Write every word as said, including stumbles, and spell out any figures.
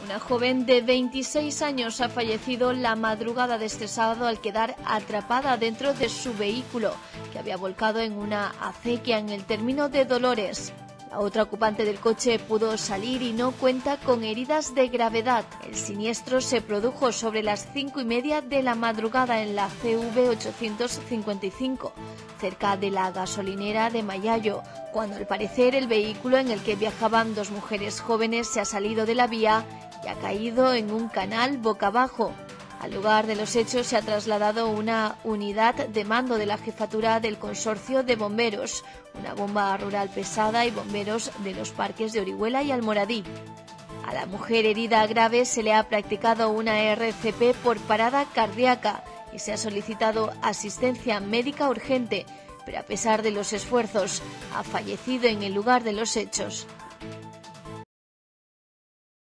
Una joven de veintiséis años ha fallecido la madrugada de este sábado al quedar atrapada dentro de su vehículo, que había volcado en una acequia en el término de Dolores. La otra ocupante del coche pudo salir y no cuenta con heridas de gravedad. El siniestro se produjo sobre las cinco y media de la madrugada en la C V ochocientos cincuenta y cinco, cerca de la gasolinera de Mayayo, cuando al parecer el vehículo en el que viajaban dos mujeres jóvenes se ha salido de la vía y ha caído en un canal boca abajo. Al lugar de los hechos se ha trasladado una unidad de mando de la jefatura del consorcio de bomberos, una bomba rural pesada y bomberos de los parques de Orihuela y Almoradí. A la mujer herida grave se le ha practicado una R C P por parada cardíaca y se ha solicitado asistencia médica urgente, pero a pesar de los esfuerzos, ha fallecido en el lugar de los hechos.